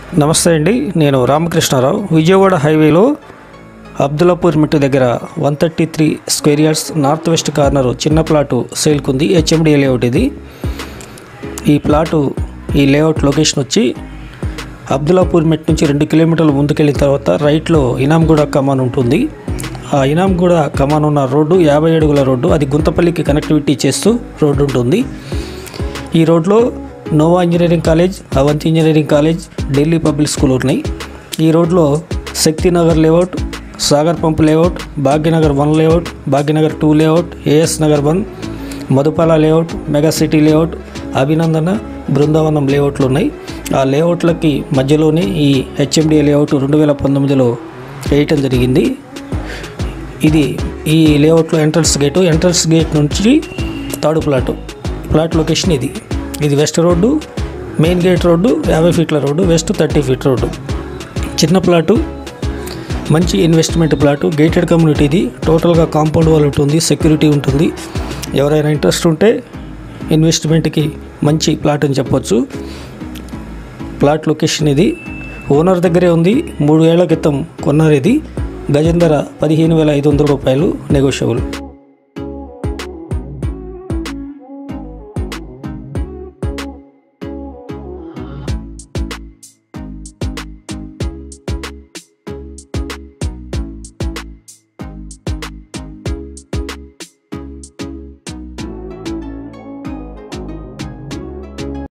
నమస్తే అండి, నేను రామకృష్ణారావు. విజయవాడ హైవేలో అబ్దుల్లాపూర్ మెట్టు దగ్గర 133 square yards north west corner చిన్న ప్లాటు సేల్కుంది. హెచ్ఎండి లేఅవుట్ ఇది. ఈ లేఅవుట్ లొకేషన్ వచ్చి అబ్దుల్లాపూర్ మెట్ నుంచి 2 కిలోమీటర్లు ముందుకెళ్ళిన తర్వాత రైట్లో ఇనాంగూడ కమాన్ ఉంటుంది. ఆ ఇనాంగూడ కమాన్ ఉన్న రోడ్డు 50 అడుగుల రోడ్డు. అది గుంతపల్లికి కనెక్టివిటీ చేస్తూ రోడ్డు ఉంటుంది. ఈ రోడ్లో Nova engineering college, Avanthi engineering college, Delhi public school ఉన్నాయి. ఈ రోడ్లో Shaktinagar layout, Sagar pump layout, Bhagyanagar 1 layout, Bhagyanagar 2 layout, A నగర్ 1, Madhupala layout, mega city layout, Abhinandana, Brindavanam లేఅవుట్లు ఉన్నాయి. ఆ లేఅవుట్లకి మధ్యలోనే ఈ హెచ్ఎండిఏ లేఅవుట్ 2019లో వేయటం జరిగింది. ఈ లేఅవుట్లో ఎంట్రన్స్ గేట్ నుంచి థర్డ్ ప్లాట్ లొకేషన్ ఇది west road, main gate road 50 ఫీట్ల రోడ్డు, వెస్ట్ 30 ఫీట్ రోడ్డు. చిన్న ప్లాటు, మంచి ఇన్వెస్ట్మెంట్ ప్లాటు, గేటెడ్ కమ్యూనిటీ. ఇది టోటల్గా కాంపౌండ్ వాల్ ఉంటుంది, సెక్యూరిటీ ఉంటుంది. ఎవరైనా ఇంట్రెస్ట్ ఉంటే ఇన్వెస్ట్మెంట్కి మంచి ప్లాట్ అని చెప్పొచ్చు. ప్లాట్ లొకేషన్ ఇది ఓనర్ దగ్గరే ఉంది. 3 ఏళ్ల క్రితం కొన్నారు. ఇది గజం ధర 15,500 రూపాయలు, నెగోషియబుల్.